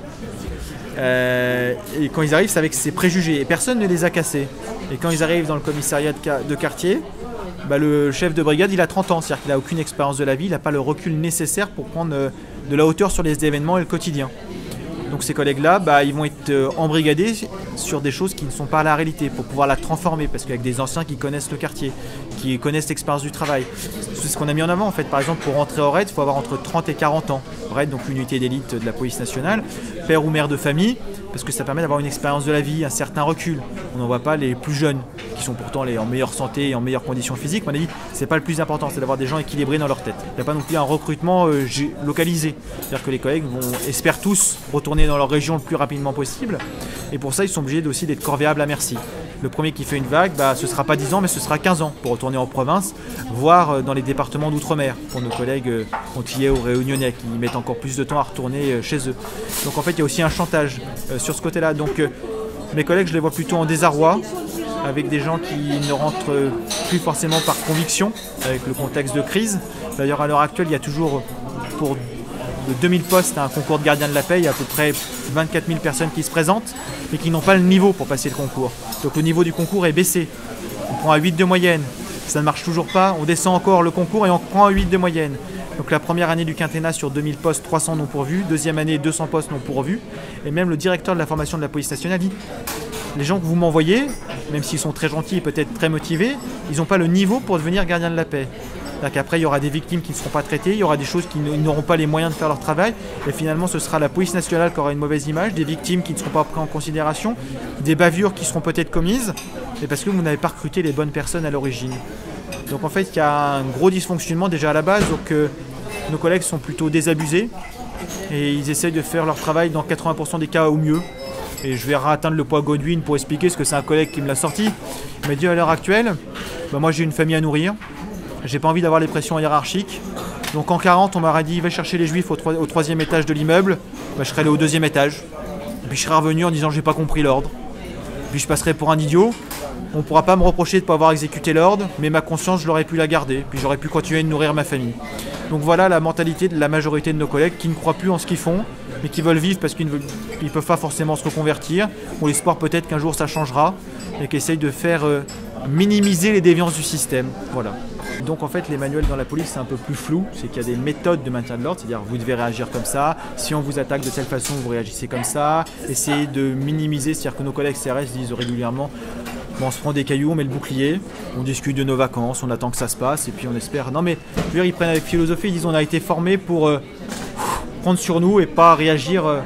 Euh, et quand ils arrivent, c'est avec ces préjugés. Et personne ne les a cassés. Et quand ils arrivent dans le commissariat de, ca- de quartier, bah, le chef de brigade, il a trente ans. C'est-à-dire qu'il n'a aucune expérience de la vie, il n'a pas le recul nécessaire pour prendre euh, de la hauteur sur les événements et le quotidien. Donc ces collègues-là, bah, ils vont être euh, embrigadés sur des choses qui ne sont pas la réalité pour pouvoir la transformer. Parce qu'avec des anciens qui connaissent le quartier, qui connaissent l'expérience du travail. C'est ce qu'on a mis en avant en fait. Par exemple, pour rentrer au raid, il faut avoir entre trente et quarante ans. raid, donc l'unité d'élite de la police nationale, père ou mère de famille, parce que ça permet d'avoir une expérience de la vie, un certain recul. On n'en voit pas les plus jeunes, qui sont pourtant les, en meilleure santé et en meilleures conditions physiques. Mais on a dit, c'est pas le plus important, c'est d'avoir des gens équilibrés dans leur tête. Il n'y a pas non plus un recrutement euh, localisé. C'est-à-dire que les collègues vont, espèrent tous retourner dans leur région le plus rapidement possible. Et pour ça, ils sont obligés aussi d'être corvéables à merci. Le premier qui fait une vague, bah, ce ne sera pas dix ans, mais ce sera quinze ans pour retourner en province, voire dans les départements d'outre-mer, pour nos collègues euh, antillais ou réunionnais, qui mettent encore plus de temps à retourner euh, chez eux. Donc en fait, il y a aussi un chantage euh, sur ce côté-là. Donc euh, mes collègues, je les vois plutôt en désarroi, avec des gens qui ne rentrent euh, plus forcément par conviction, avec le contexte de crise. D'ailleurs, à l'heure actuelle, il y a toujours, pour de deux mille postes à un concours de gardien de la paix, il y a à peu près vingt-quatre mille personnes qui se présentent, mais qui n'ont pas le niveau pour passer le concours. Donc le niveau du concours est baissé. On prend à huit de moyenne, ça ne marche toujours pas, on descend encore le concours et on prend à huit de moyenne. Donc la première année du quinquennat sur deux mille postes, trois cents non pourvus, deuxième année deux cents postes non pourvus, et même le directeur de la formation de la police nationale dit les gens que vous m'envoyez, même s'ils sont très gentils et peut-être très motivés, ils n'ont pas le niveau pour devenir gardien de la paix. C'est-à-dire qu'après, il y aura des victimes qui ne seront pas traitées, il y aura des choses qui n'auront pas les moyens de faire leur travail, et finalement, ce sera la police nationale qui aura une mauvaise image, des victimes qui ne seront pas prises en considération, des bavures qui seront peut-être commises, et parce que vous n'avez pas recruté les bonnes personnes à l'origine. Donc en fait, il y a un gros dysfonctionnement déjà à la base, donc euh, nos collègues sont plutôt désabusés, et ils essayent de faire leur travail dans quatre-vingts pour cent des cas au mieux. Et je vais atteindre le poids Godwin pour expliquer ce que c'est un collègue qui me l'a sorti. Il m'a dit à l'heure actuelle, bah moi j'ai une famille à nourrir, j'ai pas envie d'avoir les pressions hiérarchiques. Donc en quarante, on m'aurait dit va chercher les juifs au, troi- au troisième étage de l'immeuble, bah, je serais allé au deuxième étage. Et puis je serais revenu en disant j'ai pas compris l'ordre. Puis je passerai pour un idiot. On ne pourra pas me reprocher de ne pas avoir exécuté l'ordre, mais ma conscience, je l'aurais pu la garder. Puis j'aurais pu continuer de nourrir ma famille. Donc voilà la mentalité de la majorité de nos collègues qui ne croient plus en ce qu'ils font, mais qui veulent vivre parce qu'ils ne peuvent pas forcément se reconvertir. On l'espoir peut-être qu'un jour ça changera, et qui essayent de faire euh, minimiser les déviances du système. Voilà. Donc en fait les manuels dans la police c'est un peu plus flou, c'est qu'il y a des méthodes de maintien de l'ordre, c'est-à-dire vous devez réagir comme ça, si on vous attaque de telle façon vous réagissez comme ça, essayez de minimiser, c'est-à-dire que nos collègues C R S disent régulièrement bon, on se prend des cailloux, on met le bouclier, on discute de nos vacances, on attend que ça se passe et puis on espère. Non mais je veux dire, ils prennent avec philosophie, ils disent on a été formés pour euh, prendre sur nous et pas réagir euh,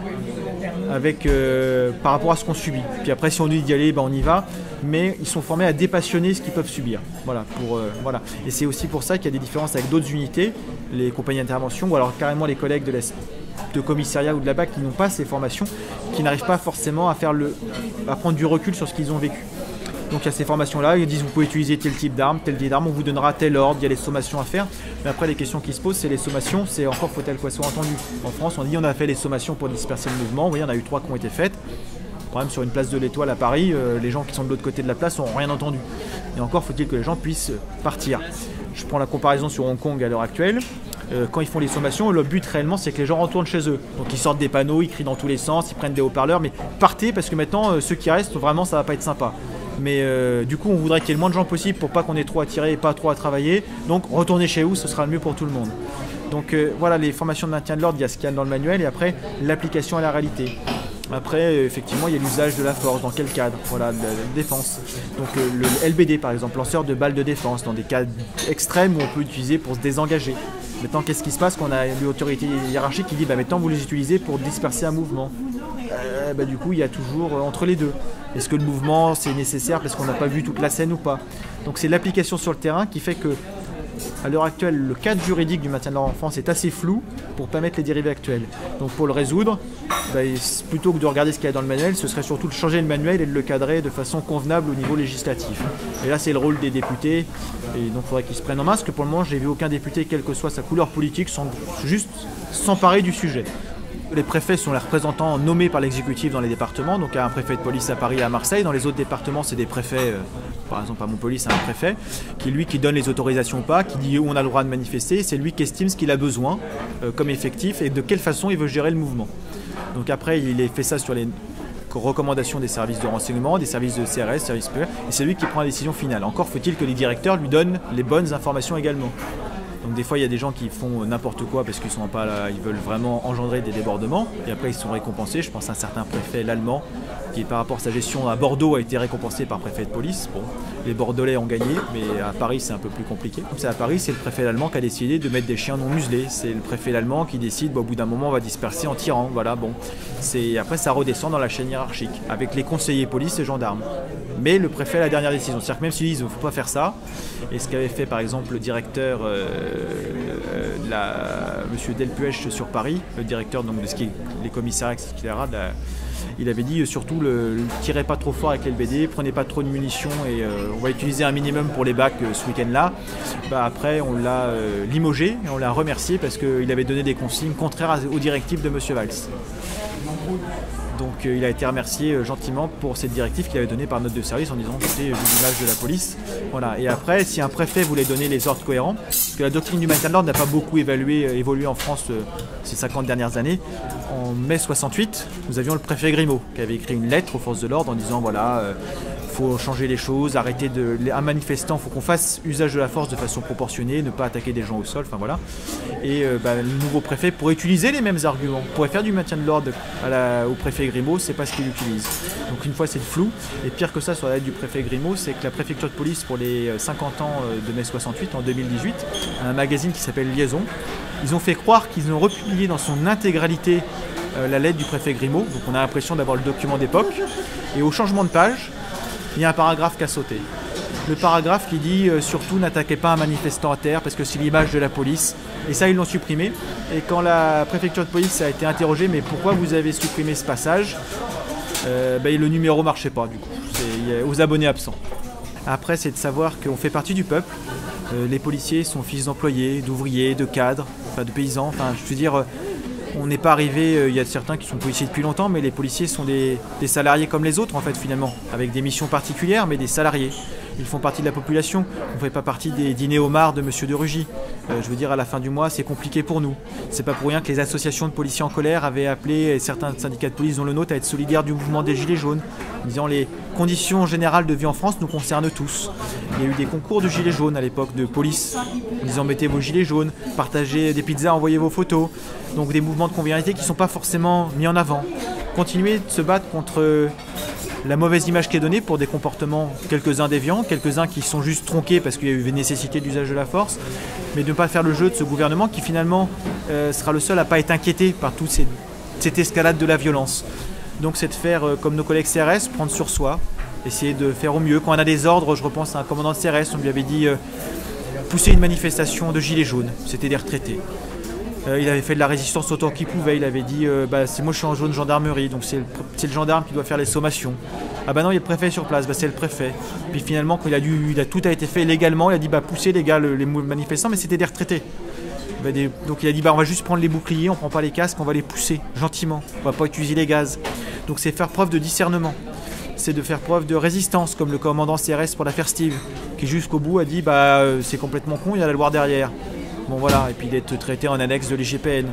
avec, euh, par rapport à ce qu'on subit. Puis après si on nous dit d'y aller, ben, on y va, mais ils sont formés à dépassionner ce qu'ils peuvent subir. Voilà, pour, euh, voilà. Et c'est aussi pour ça qu'il y a des différences avec d'autres unités, les compagnies d'intervention ou alors carrément les collègues de, la, de commissariat ou de la B A C qui n'ont pas ces formations, qui n'arrivent pas forcément à, faire le, à prendre du recul sur ce qu'ils ont vécu. Donc il y a ces formations-là, ils disent vous pouvez utiliser tel type d'arme, tel type d'arme, on vous donnera tel ordre, il y a les sommations à faire. Mais après les questions qui se posent, c'est les sommations, c'est encore faut-elle qu'elles soient entendues. En France, on dit on a fait les sommations pour disperser le mouvement, vous voyez, on a eu trois qui ont été faites. Par exemple, sur une place de l'Étoile à Paris, euh, les gens qui sont de l'autre côté de la place n'ont rien entendu. Et encore faut-il que les gens puissent partir. Je prends la comparaison sur Hong Kong à l'heure actuelle. Euh, quand ils font les sommations, le but réellement c'est que les gens retournent chez eux. Donc ils sortent des panneaux, ils crient dans tous les sens, ils prennent des haut-parleurs, mais partez parce que maintenant euh, ceux qui restent, vraiment ça va pas être sympa. Mais euh, du coup on voudrait qu'il y ait le moins de gens possible pour pas qu'on ait trop à tirer et pas trop à travailler. Donc retournez chez vous, ce sera le mieux pour tout le monde. Donc euh, voilà, les formations de maintien de l'ordre, il y a ce qu'il y a dans le manuel et après l'application à la réalité. Après, effectivement, il y a l'usage de la force, dans quel cadre, voilà, de la défense. Donc euh, le L B D, par exemple, lanceur de balles de défense, dans des cas extrêmes où on peut utiliser pour se désengager. Maintenant, qu'est-ce qui se passe quand on a une autorité hiérarchique qui dit bah, maintenant vous les utilisez pour disperser un mouvement euh, bah, Du coup, il y a toujours euh, entre les deux. Est-ce que le mouvement, c'est nécessaire parce qu'on n'a pas vu toute la scène ou pas? Donc c'est l'application sur le terrain qui fait que à l'heure actuelle, le cadre juridique du maintien de l'ordre en France est assez flou pour permettre les dérivés actuelles. Donc pour le résoudre, bah, plutôt que de regarder ce qu'il y a dans le manuel, ce serait surtout de changer le manuel et de le cadrer de façon convenable au niveau législatif. Et là, c'est le rôle des députés, et donc il faudrait qu'ils se prennent en main, parce que pour le moment, j'ai vu aucun député, quelle que soit sa couleur politique, sans juste s'emparer du sujet. Les préfets sont les représentants nommés par l'exécutif dans les départements. Donc il y a un préfet de police à Paris et à Marseille. Dans les autres départements, c'est des préfets, euh, par exemple à Montpellier, c'est un préfet, qui lui qui donne les autorisations ou pas, qui dit où on a le droit de manifester. C'est lui qui estime ce qu'il a besoin euh, comme effectif et de quelle façon il veut gérer le mouvement. Donc après, il fait ça sur les recommandations des services de renseignement, des services de C R S, services P E, et c'est lui qui prend la décision finale. Encore faut-il que les directeurs lui donnent les bonnes informations également. Donc des fois il y a des gens qui font n'importe quoi parce qu'ils sont pas là, ils veulent vraiment engendrer des débordements et après ils sont récompensés. Je pense à un certain préfet, l'allemand, qui par rapport à sa gestion à Bordeaux a été récompensé par préfet de police. Bon, les Bordelais ont gagné, mais à Paris c'est un peu plus compliqué. Comme c'est à Paris, c'est le préfet allemand qui a décidé de mettre des chiens non muselés. C'est le préfet allemand qui décide, bon, au bout d'un moment on va disperser en tirant. Voilà, bon, c'est après ça redescend dans la chaîne hiérarchique avec les conseillers police et gendarmes. Mais le préfet a la dernière décision. C'est-à-dire que même s'ils disent il ne faut pas faire ça, et ce qu'avait fait par exemple le directeur, euh, euh, la, M. Delpuech sur Paris, le directeur donc, de ce qui est les commissariats, et cetera, de la, il avait dit surtout ne tirez pas trop fort avec l'L B D, prenez pas trop de munitions et euh, on va utiliser un minimum pour les bacs euh, ce week-end-là. Bah, après on l'a euh, limogé et on l'a remercié parce qu'il avait donné des consignes contraires à, aux directives de M. Valls. Donc euh, il a été remercié euh, gentiment pour cette directive qu'il avait donnée par note de service en disant écoutez, vu l'image de la police. Voilà. Et après, si un préfet voulait donner les ordres cohérents, parce que la doctrine du maintien de l'ordre n'a pas beaucoup évalué, euh, évolué en France euh, ces cinquante dernières années, en mai soixante-huit, nous avions le préfet Grimaud qui avait écrit une lettre aux forces de l'ordre en disant voilà, euh, faut changer les choses, arrêter de. Un manifestant, il faut qu'on fasse usage de la force de façon proportionnée, ne pas attaquer des gens au sol, enfin voilà. Et euh, bah, le nouveau préfet pourrait utiliser les mêmes arguments, pourrait faire du maintien de l'ordre au préfet Grimaud, c'est pas ce qu'il utilise. Donc une fois c'est le flou, et pire que ça sur la lettre du préfet Grimaud, c'est que la préfecture de police pour les cinquante ans de mai soixante-huit, en deux mille dix-huit, a un magazine qui s'appelle Liaison. Ils ont fait croire qu'ils ont republié dans son intégralité euh, la lettre du préfet Grimaud, donc on a l'impression d'avoir le document d'époque, et au changement de page, il y a un paragraphe qui a sauté. Le paragraphe qui dit euh, surtout n'attaquez pas un manifestant à terre parce que c'est l'image de la police. Et ça, ils l'ont supprimé. Et quand la préfecture de police a été interrogée, mais pourquoi vous avez supprimé ce passage, euh, ben, le numéro ne marchait pas du coup. C'est aux abonnés absents. Après, c'est de savoir qu'on fait partie du peuple. Euh, les policiers sont fils d'employés, d'ouvriers, de cadres, enfin de paysans. Enfin, je veux dire. Euh, On n'est pas arrivé, il euh, y a certains qui sont policiers depuis longtemps, mais les policiers sont des, des salariés comme les autres en fait finalement, avec des missions particulières, mais des salariés. Ils font partie de la population, on ne fait pas partie des dîners homards de Monsieur de Rugy. Euh, je veux dire, à la fin du mois, c'est compliqué pour nous. C'est pas pour rien que les associations de policiers en colère avaient appelé certains syndicats de police, dont le nôtre, à être solidaires du mouvement des Gilets jaunes, en disant les conditions générales de vie en France nous concernent tous. Il y a eu des concours de Gilets jaunes à l'époque de police, en disant mettez vos Gilets jaunes, partagez des pizzas, envoyez vos photos. Donc des mouvements de convivialité qui ne sont pas forcément mis en avant. Continuer de se battre contre la mauvaise image qui est donnée pour des comportements, quelques-uns déviants, quelques-uns qui sont juste tronqués parce qu'il y a eu une nécessité d'usage de la force, mais de ne pas faire le jeu de ce gouvernement qui finalement euh, sera le seul à ne pas être inquiété par toute ces, cette escalade de la violence. Donc c'est de faire euh, comme nos collègues C R S, prendre sur soi, essayer de faire au mieux. Quand on a des ordres, je repense à un commandant de C R S, on lui avait dit euh, pousser une manifestation de gilets jaunes, c'était des retraités. Euh, il avait fait de la résistance autant qu'il pouvait, il avait dit euh, bah, c'est moi je suis en jaune gendarmerie, donc c'est le, c'est le gendarme qui doit faire les sommations. Ah bah non, il y a le préfet sur place, bah, c'est le préfet. Puis finalement, quand il a dû, il a, tout a été fait légalement, il a dit bah poussez les gars, le, les manifestants, mais c'était des retraités. Bah, des, donc il a dit bah on va juste prendre les boucliers, on prend pas les casques, on va les pousser gentiment, on va pas utiliser les gaz. Donc c'est faire preuve de discernement, c'est de faire preuve de résistance, comme le commandant C R S pour l'affaire Steve, qui jusqu'au bout a dit bah euh, c'est complètement con, il y a la Loire derrière. Bon voilà, et puis d'être traité en annexe de l'I G P N,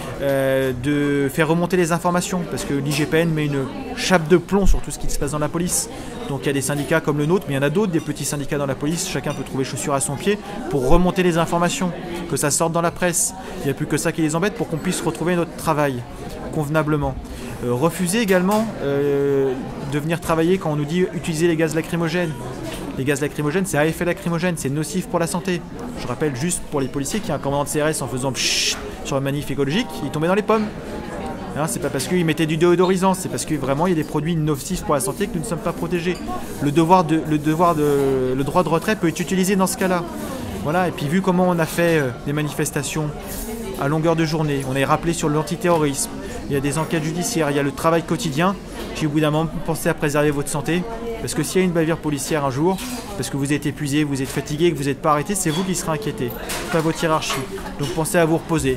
euh, de faire remonter les informations, parce que l'I G P N met une chape de plomb sur tout ce qui se passe dans la police. Donc il y a des syndicats comme le nôtre, mais il y en a d'autres, des petits syndicats dans la police, chacun peut trouver chaussure à son pied pour remonter les informations, que ça sorte dans la presse. Il n'y a plus que ça qui les embête pour qu'on puisse retrouver notre travail convenablement. Euh, refuser également euh, de venir travailler quand on nous dit utiliser les gaz lacrymogènes. Les gaz lacrymogènes, c'est à effet lacrymogène, c'est nocif pour la santé. Je rappelle juste pour les policiers qu'il y a un commandant de C R S en faisant pshhh sur la manif écologique, il tombait dans les pommes. Hein, c'est pas parce qu'il mettait du déodorisant, c'est parce que vraiment il y a des produits nocifs pour la santé que nous ne sommes pas protégés. Le devoir de, le devoir de, le droit de retrait peut être utilisé dans ce cas-là. Voilà, et puis vu comment on a fait euh, des manifestations à longueur de journée, on est rappelé sur l'antiterrorisme, il y a des enquêtes judiciaires, il y a le travail quotidien. J'ai au bout d'un moment pensé à préserver votre santé. Parce que s'il y a une bavure policière un jour, parce que vous êtes épuisé, vous êtes fatigué, que vous n'êtes pas arrêté, c'est vous qui serez inquiété, pas votre hiérarchie. Donc pensez à vous reposer.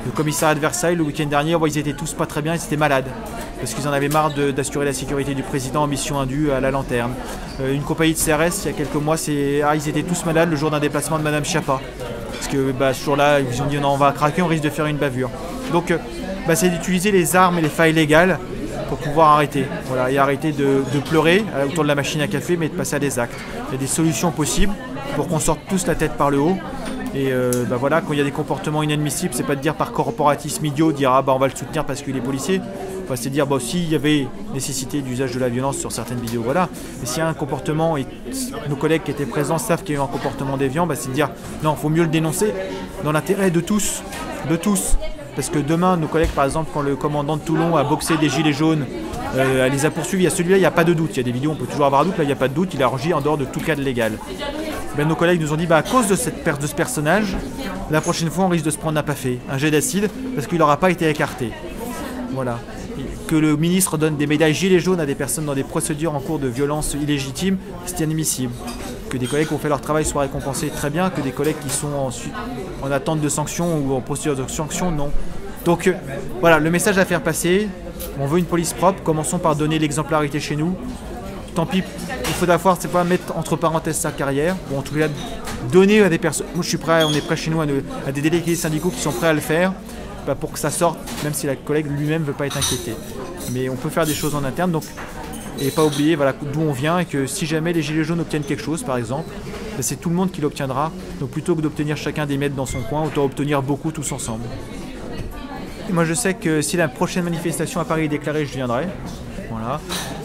Le commissariat de Versailles, le week-end dernier, oh, ils étaient tous pas très bien, ils étaient malades. Parce qu'ils en avaient marre d'assurer la sécurité du président en mission indue à la lanterne. Euh, une compagnie de C R S, il y a quelques mois, ah, ils étaient tous malades le jour d'un déplacement de Madame Schiappa. Parce que bah, ce jour-là, ils ont dit non, on va craquer, on risque de faire une bavure. Donc, euh, bah, c'est d'utiliser les armes et les failles légales pour pouvoir arrêter. Voilà, et arrêter de, de pleurer autour de la machine à café, mais de passer à des actes. Il y a des solutions possibles pour qu'on sorte tous la tête par le haut. Et euh, bah voilà, quand il y a des comportements inadmissibles, c'est pas de dire par corporatisme idiot, dire ah bah on va le soutenir parce qu'il est policier. Enfin, c'est de dire bah s'il y avait nécessité d'usage de la violence sur certaines vidéos, voilà. Mais s'il y a un comportement et nos collègues qui étaient présents savent qu'il y a eu un comportement déviant, bah, c'est de dire non, il faut mieux le dénoncer dans l'intérêt de tous, de tous. Parce que demain, nos collègues, par exemple, quand le commandant de Toulon a boxé des gilets jaunes, euh, elle les a poursuivis. À celui-là, il n'y a pas de doute. Il y a des vidéos, on peut toujours avoir un doute. Là, il n'y a pas de doute. Il a agi en dehors de tout cadre légal. Ben, nos collègues nous ont dit, bah, à cause de cette perte de ce personnage, la prochaine fois, on risque de se prendre un pafé, un jet d'acide, parce qu'il n'aura pas été écarté. Voilà. Que le ministre donne des médailles gilets jaunes à des personnes dans des procédures en cours de violence illégitime, c'est inadmissible. Que des collègues qui ont fait leur travail soient récompensés, très bien. Que des collègues qui sont en, en attente de sanctions ou en procédure de sanctions, non. Donc euh, voilà, le message à faire passer, on veut une police propre, commençons par donner l'exemplarité chez nous. Tant pis, il faut d'abord, c'est pas mettre entre parenthèses sa carrière, ou en tout cas donner à des personnes. Moi je suis prêt, on est prêt chez nous à, ne, à des délégués syndicaux qui sont prêts à le faire, bah, pour que ça sorte, même si la collègue lui-même ne veut pas être inquiété. Mais on peut faire des choses en interne, donc et pas oublier voilà, d'où on vient et que si jamais les gilets jaunes obtiennent quelque chose, par exemple, ben c'est tout le monde qui l'obtiendra. Donc plutôt que d'obtenir chacun des miettes dans son coin, autant obtenir beaucoup tous ensemble. Et moi je sais que si la prochaine manifestation à Paris est déclarée, je viendrai. Voilà.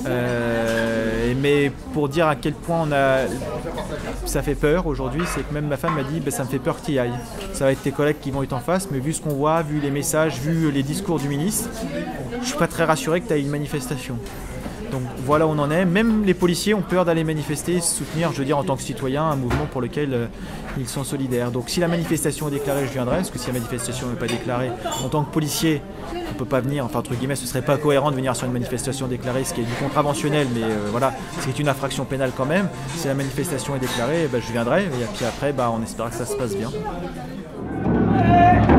Euh, mais pour dire à quel point on a, ça fait peur aujourd'hui, c'est que même ma femme m'a dit ben, ça me fait peur que tu y ailles. Ça va être tes collègues qui vont être en face, mais vu ce qu'on voit, vu les messages, vu les discours du ministre, je ne suis pas très rassuré que tu ailles une manifestation. Donc voilà où on en est. Même les policiers ont peur d'aller manifester, soutenir, je veux dire, en tant que citoyen, un mouvement pour lequel euh, ils sont solidaires. Donc si la manifestation est déclarée, je viendrai, parce que si la manifestation n'est pas déclarée, en tant que policier, on ne peut pas venir, enfin entre guillemets, ce ne serait pas cohérent de venir sur une manifestation déclarée, ce qui est du contraventionnel, mais euh, voilà, ce qui est une infraction pénale quand même. Si la manifestation est déclarée, bah, je viendrai, et puis après, bah, on espère que ça se passe bien.